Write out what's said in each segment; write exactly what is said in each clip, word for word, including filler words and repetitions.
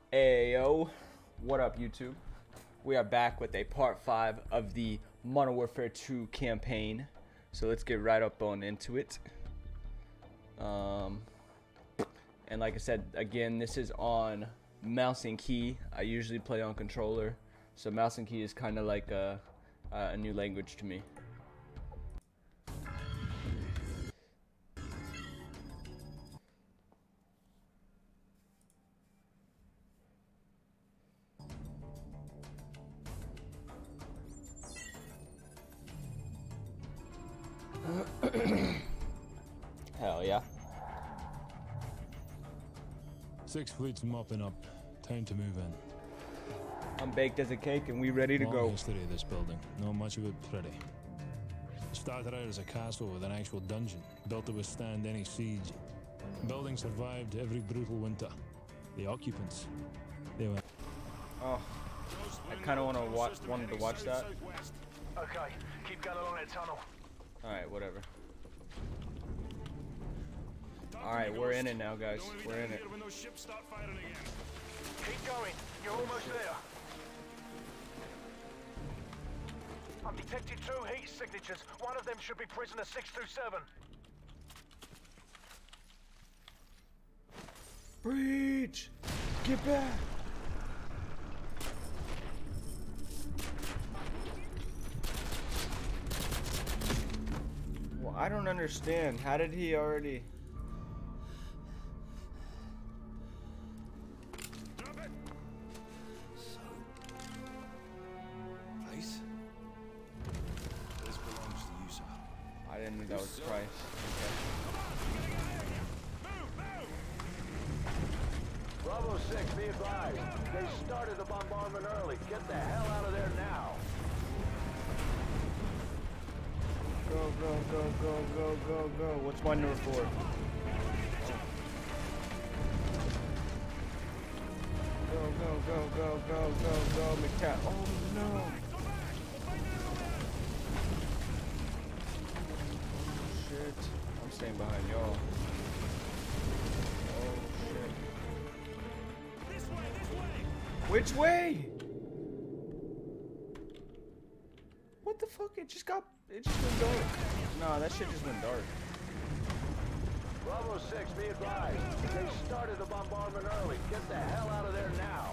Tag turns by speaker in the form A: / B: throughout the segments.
A: Ayo, what up YouTube? We are back with a part five of the Modern Warfare two campaign. So let's get right up on into it. Um, and like I said, again, this is on mouse and key. I usually play on controller, so mouse and key is kind of like a, a new language to me. Hell yeah.
B: Six fleets mopping up. Time to move in.
A: I'm baked as a cake and we ready to
B: Long
A: go.
B: history of this building. Not much of it pretty. It started out as a castle with an actual dungeon, built to withstand any siege. The building survived every brutal winter. The occupants, they went.
A: Oh, I kind of want to watch. Wanted to watch that.
C: Okay, keep going along that tunnel.
A: All right, whatever. All right, we're in it now, guys. We're in it.
C: Keep going. You're almost there. I've detected two heat signatures. One of them should be prisoner six two seven.
A: Breach! Get back! Well, I don't understand. How did he already... I didn't know that was Price. Okay.
C: Bravo six, be advised. They started the bombardment early. Get the hell out of there now.
A: Go, go, go, go, go, go, go. What's my number four? Go, go, go, go, go, go, go, McCat. Oh no! Shit. I'm staying behind y'all. Oh shit.
C: This way, this way.
A: Which way? What the fuck? It just got. It just went dark. Nah, that shit just went dark.
C: Bravo six, be advised. They started the bombardment early. Get the hell out of there now.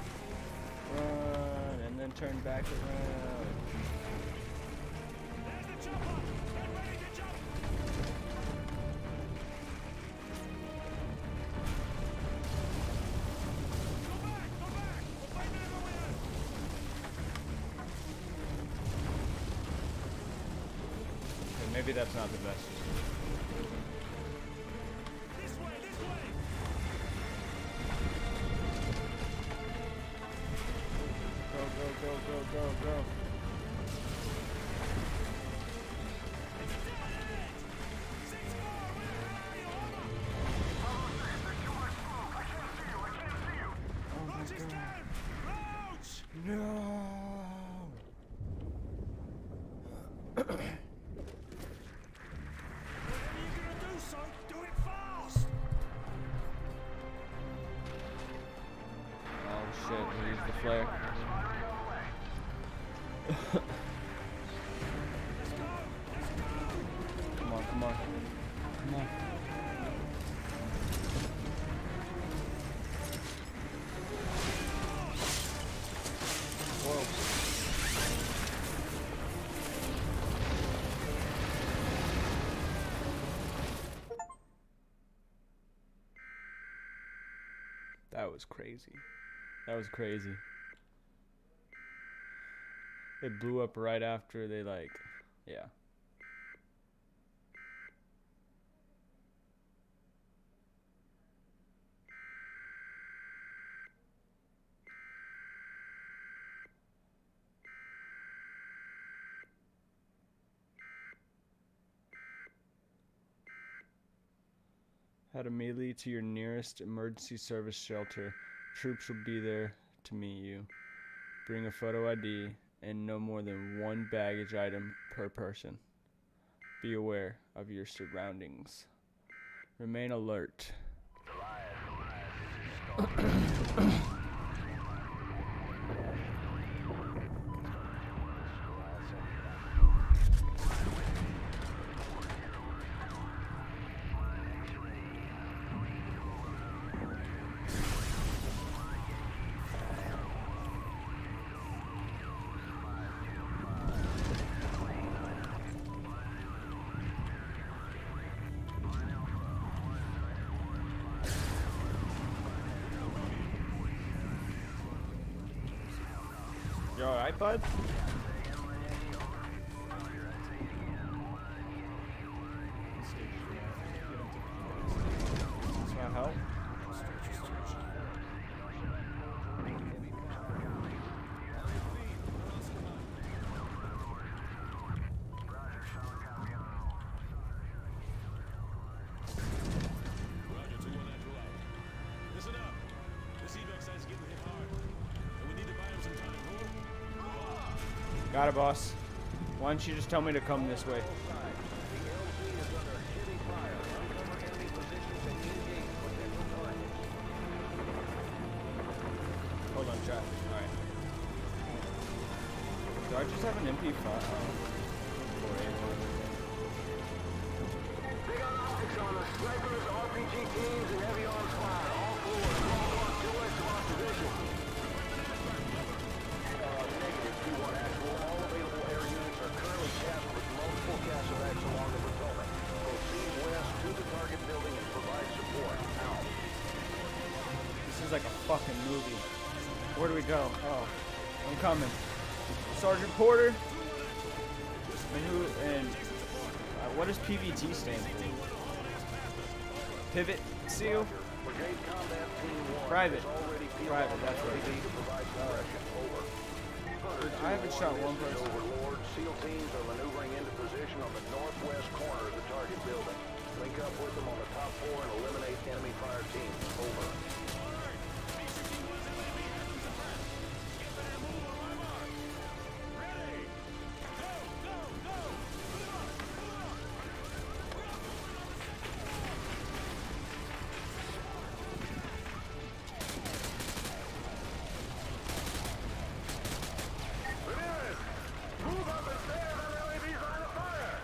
A: Run and then turn back around.
C: There's the chopper. Get ready to jump. Go back, go back. We'll find another way out.
A: Okay, maybe that's not the best.
C: This way, this way.
A: Go, go, go, go, go, go.
C: It's dead ahead. Six more, where are you? Hold on. There's too much smoke. I can't see you. I can't see you.
A: Oh my
C: Roach is
A: god.
C: down. Roach.
A: No.
C: Whatever you're gonna do, son, do it fast.
A: Oh shit, we used the flare.
C: Let's go. Let's go.
A: Come on, come on. Come on. Whoa. That was crazy. That was crazy. It blew up right after they like, yeah. Head immediately to your nearest emergency service shelter. Troops will be there to meet you. Bring a photo I D and no more than one baggage item per person. Be aware of your surroundings. Remain alert. You alright, bud? Does that help?
C: Roger, two one natural out. Listen up. This evac site's getting hit hard. And we need to buy him some time. Over.
A: Got it, boss. Why don't you just tell me to come this way? Hold on, chat. Alright. Do I just have an M P five? Oh.
D: They got optics on us. Snipers, R P G teams, and heavy arms fire. All floors. Call on two west of our position. Uh, negative two one actual. All available air units are currently tasked with multiple casevacs along the Potomac. Proceed west to the target building and provide support. Out.
A: This is like a fucking movie. Where do we go? Oh, I'm coming. Sergeant Porter. And who? And uh, what does P V T stand for? Pivot Seal.
D: Brigade Combat Team one
A: Private.
D: is already
A: Private. That's
D: ready
A: right.
D: to provide suppression. Over.
A: I haven't shot one person.
D: Overlord. SEAL teams are maneuvering into position on the northwest corner of the target building. Link up with them on the top floor and eliminate enemy fire teams. Over. Ramirez! Move up and stay on the L A V's line of fire!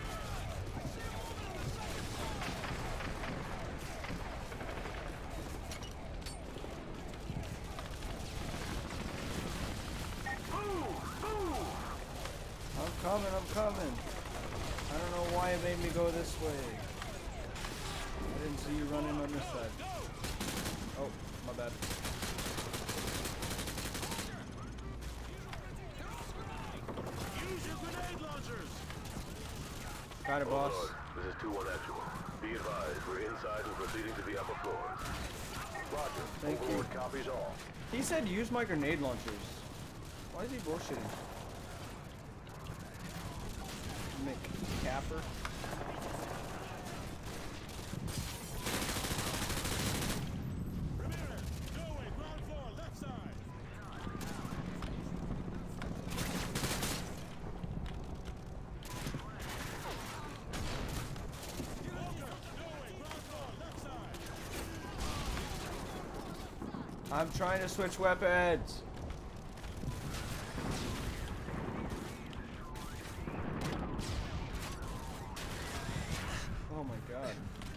A: I'm coming, I'm coming. I don't know why it made me go this way. I didn't see you running on this side. Oh, my bad.
C: Use your grenade launchers.
A: Got it, boss.
D: Overlord, this is two one actual. Be advised, we're inside and proceeding to the upper floors. Roger.
A: Thank you.
D: Overlord copies all.
A: He said use my grenade launchers. Why is he bullshitting? Mick Capper.
C: Ramirez, doorway, ground floor, left side. Walker, doorway, ground floor, left side.
A: I'm trying to switch weapons. Oh my god.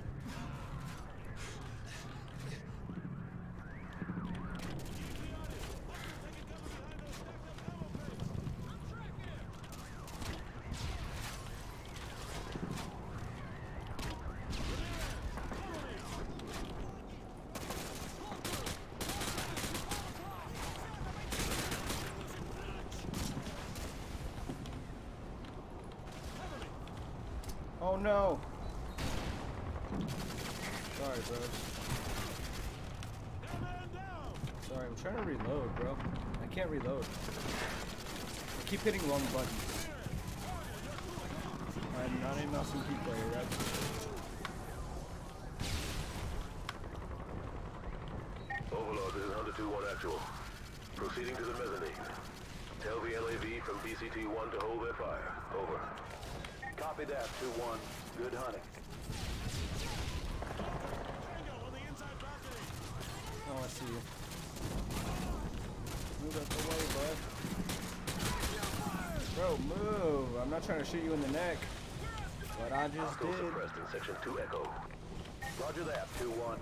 A: Oh no. Sorry, bro. Sorry, I'm trying to reload, bro. I can't reload. I keep hitting wrong buttons. I'm not a mouse and key player, right?
D: Overlord, this is Hunter two one actual. Proceeding to the mezzanine. Tell the L A V from B C T one to hold their fire. Over. Copy that, two one. Good hunting.
C: Tango on the inside balcony.
A: Oh, I see you. Move out the way, bud. Bro, move. I'm not trying to shoot you in the neck. But I just
D: Hostile
A: did.
D: suppressed in section two Echo. Roger that, two one.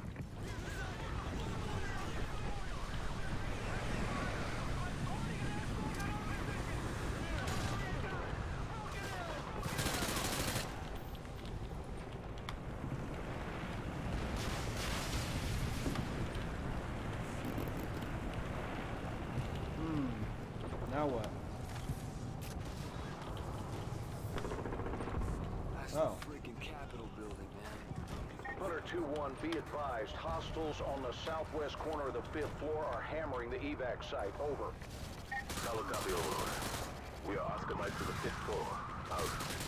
A: Now Now what?
C: That's
A: Oh.
C: the freaking Capitol building, man.
D: Hunter two one, be advised. Hostiles on the southwest corner of the fifth floor are hammering the evac site. Over. Solid copy, Overlord. We are Oscar Mike to the fifth floor. Out.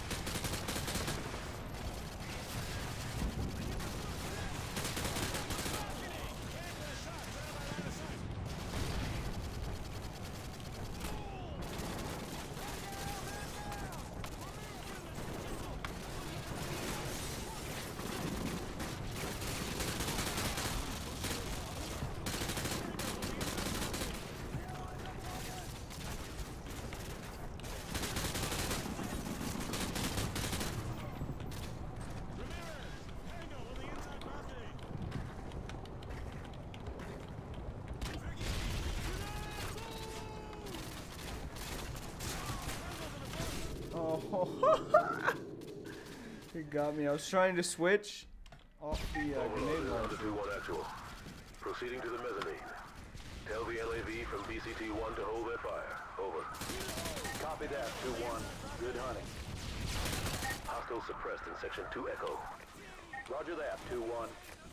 A: Oh, he got me. I was trying to switch off the uh, grenade launcher.
D: two one actual. Proceeding to the mezzanine. Tell the L A V from B C T one to hold their fire. Over. Copy that, two one. Good hunting. Hostile suppressed in Section two Echo. Roger that, two one.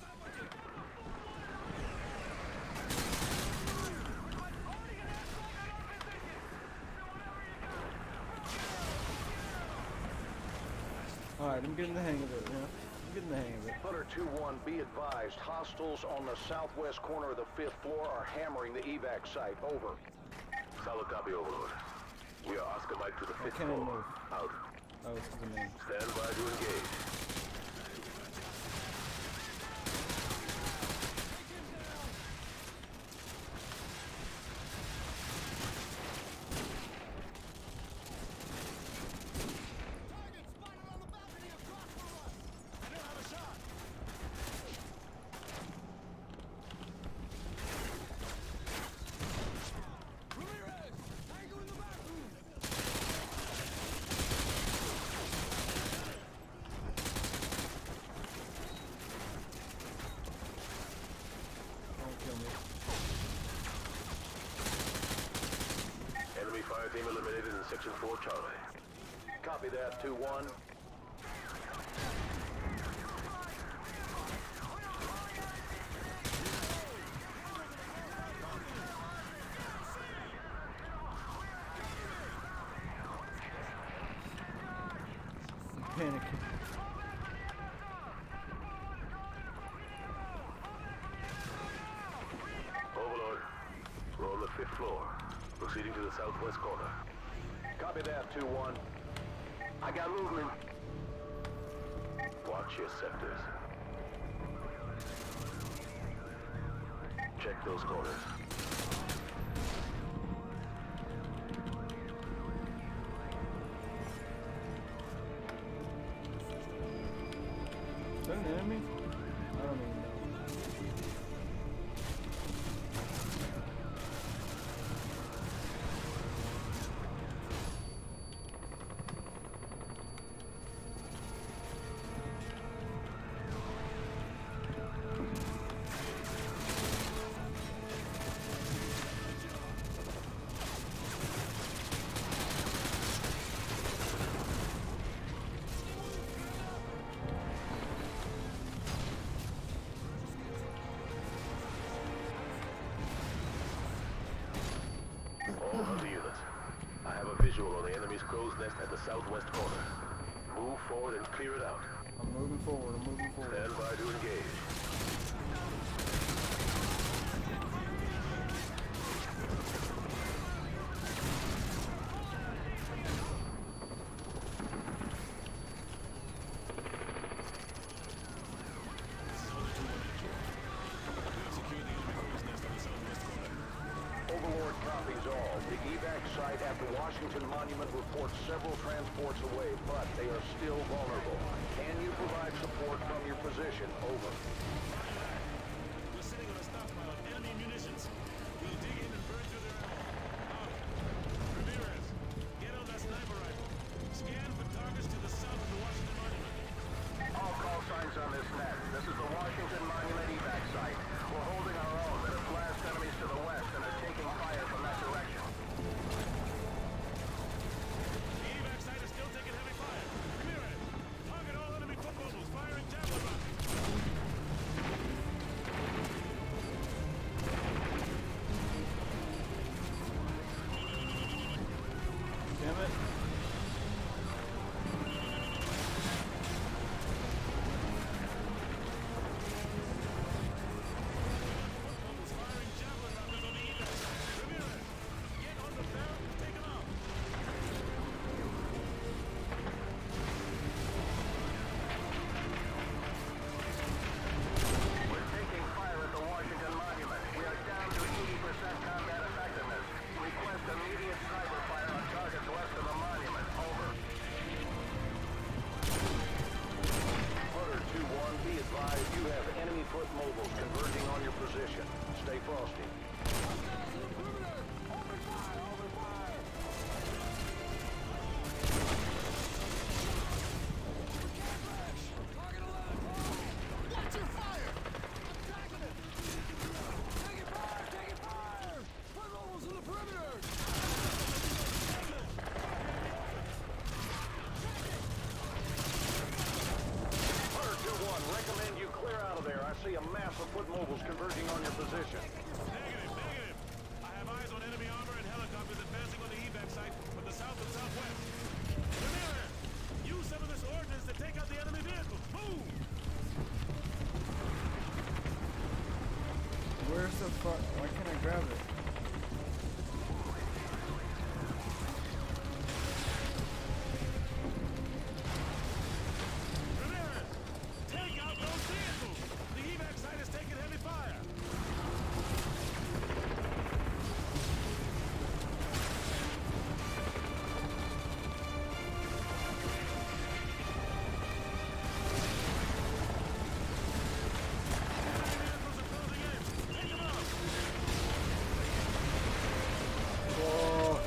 A: Alright, I'm getting the hang of it, yeah. I'm getting the hang of it.
D: Hunter two one, be advised. Hostiles on the southwest corner of the fifth floor are hammering the evac site. Over. Solid copy, Overlord. We are Oscar Mike to the fifth
A: can't I
D: floor.
A: move?
D: Out.
A: Oh, it's the name.
D: Stand by to engage. Enemy fire team eliminated in Section four Charlie. Copy that, two one.
A: I'm panicking.
D: Overlord, we're on the fifth floor. Proceeding to the southwest corner. Copy that, two one. I got movement. Watch your sectors. Check those corners.
A: Is that an enemy? I don't even know.
D: All Hunter units. I have a visual on the enemy's crow's nest at the southwest corner. Move forward and clear it out.
A: I'm moving forward, I'm moving forward.
D: Stand by to engage. Overlord copies all. The evac site at the Washington Monument reports several transports away, but they are still vulnerable. Can you provide support from your position? Over.
B: We're sitting on a stockpile of enemy munitions. We'll dig in and burn through their ammo. Out. Ramirez, get on that sniper rifle. Scan for targets to the south of the Washington Monument.
D: All call signs on this net. This is the Washington Monument evac site. We're holding our own, but have blast enemies to the west and are taking fire from that direction. stay frosty.
C: Watch your fire! Attacking it! Taking fire! Taking fire! Put mobiles in the perimeter!
D: Hunter two one, recommend you clear out of there. I see a mass of foot mobiles converging on your position.
C: Negative, negative. I have eyes on enemy armor and helicopters advancing on the evac site from the south and southwest. Ramirez, use some of this ordnance to take out the enemy vehicles. Move!
A: Where's the fuck? Why can't I grab it?
C: Ramirez, take out those vehicles! The evac site is taking heavy fire! Vehicles are closing in! Take them out!
A: Whoa.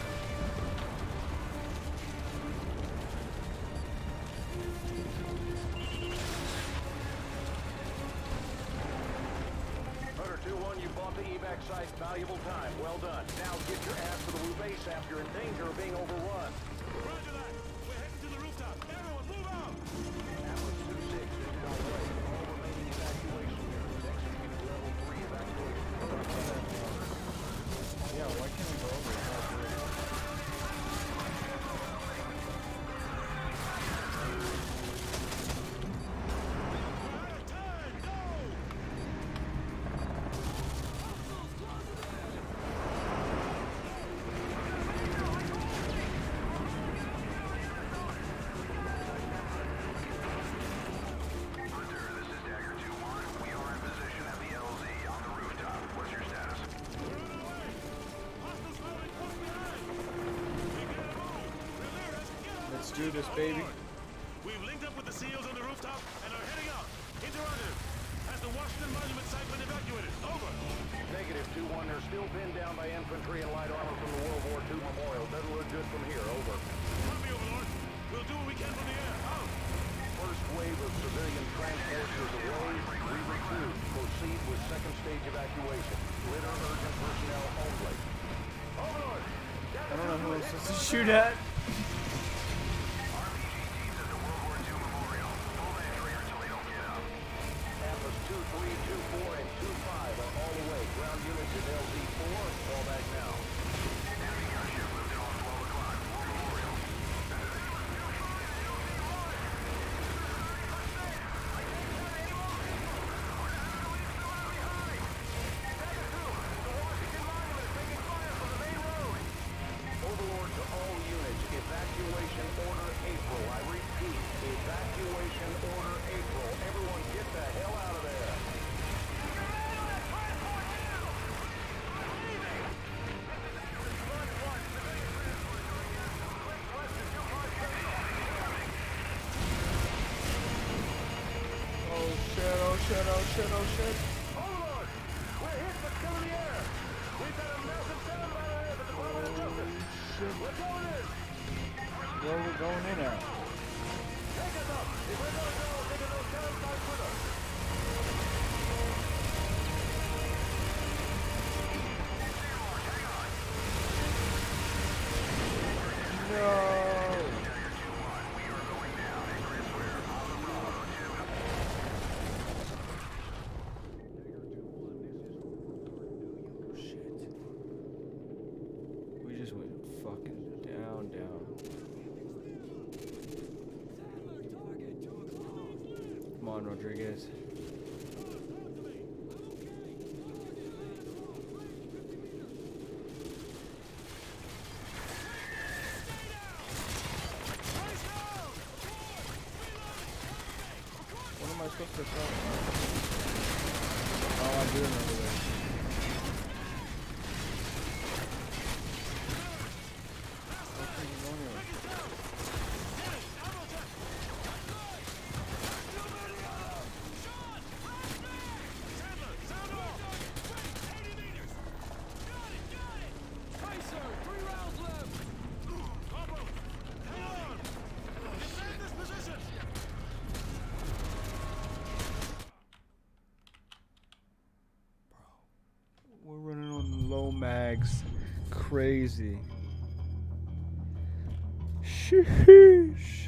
D: Hunter two one, you bought the evac site. Valuable time. Well done. Now get your ass to the Wu base after you're in danger of being overrun.
C: Roger that! We're heading to the rooftop! Everyone, move out!
D: Atlas two six, this is on the way. All remaining evacuation units executed level three evacuation.
A: Yeah, why can't I go over it?
C: We're out of time! Go!
D: Hunter, this is Dagger two one. We are in position at the L Z on the rooftop. What's your status?
C: We're on our way! Hostiles firing close behind! We gotta move! Ramirez, get on
A: Let's
C: the
A: do this, baby.
C: We've linked up with the SEALs on the rooftop and are heading out. Interrogative. Has the Washington Monument site been evacuated? Over.
D: Negative two one. They're still pinned down by infantry and light armor from the World War two memorial. Doesn't look good from here. Over.
C: Copy, Overlord. We'll do what we can from the air. Out.
D: First wave of civilian transports is away. Reaver two, proceed with second stage evacuation. Litter urgent personnel only. Overlord!
A: I don't know who I'm supposed to shoot at.
D: Atlas two three, two four, and two five are all away. Ground units in L Z four, fall back now. Enemy gunship moved on twelve o'clock. War Memorial. Overlord to all units, evacuation order April. I repeat, evacuation order April. Everyone get the hell out of there.
A: Oh shit, oh shit, oh shit, oh shit.
D: Overlord! We're hit but still in the air. We've got a massive sound right ahead at the Department of Justice.
A: Shit.
D: We're going in.
A: Where are we going in at?
D: Take us up. If we're gonna go, take those sound sites with us.
A: No. Shit. We just went fucking down, down. Come on, Rodriguez. What am I supposed to throw? Oh, I do remember that. What are you going here?
C: Sandler, sound off!
A: Low mags. Crazy. Sheesh.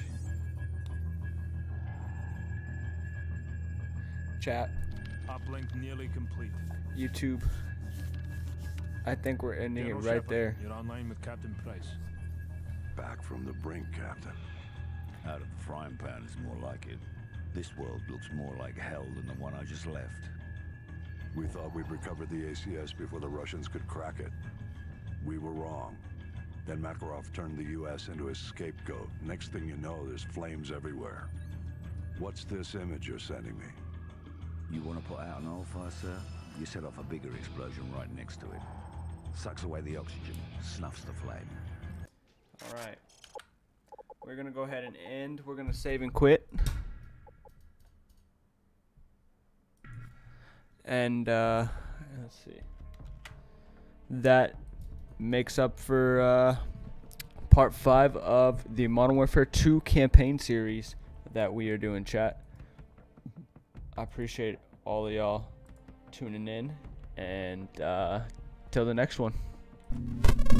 A: Chat.
B: Uplink nearly complete.
A: YouTube. I think we're ending
B: General
A: it right
B: Shepard,
A: there.
B: You're online with Captain Price.
E: Back from the brink, Captain.
F: Out of the frying pan is more like it. This world looks more like hell than the one I just left.
E: We thought we'd recovered the A C S before the Russians could crack it. We were wrong. Then Makarov turned the U S into his scapegoat. Next thing you know, there's flames everywhere. What's this image you're sending me?
F: You want to put out an oil fire, sir? You set off a bigger explosion right next to it. Sucks away the oxygen, snuffs the flame.
A: Alright. We're gonna go ahead and end. We're gonna save and quit. And uh let's see. That makes up for uh part five of the Modern Warfare two campaign series that we are doing, chat. I appreciate all of y'all tuning in, and uh till the next one.